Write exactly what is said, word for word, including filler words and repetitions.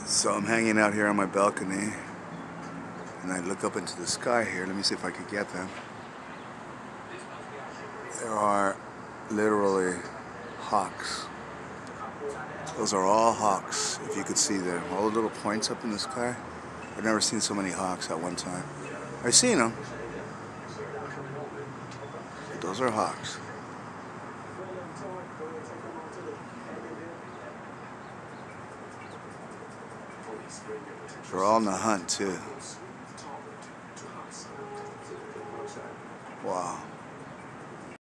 So I'm hanging out here on my balcony and I look up into the sky here. Let me see if I could get them. There are literally hawks. Those are all hawks, if you could see them. All the little points up in the sky. I've never seen so many hawks at one time. I've seen them, but those are hawks. They're all in the hunt too. Wow.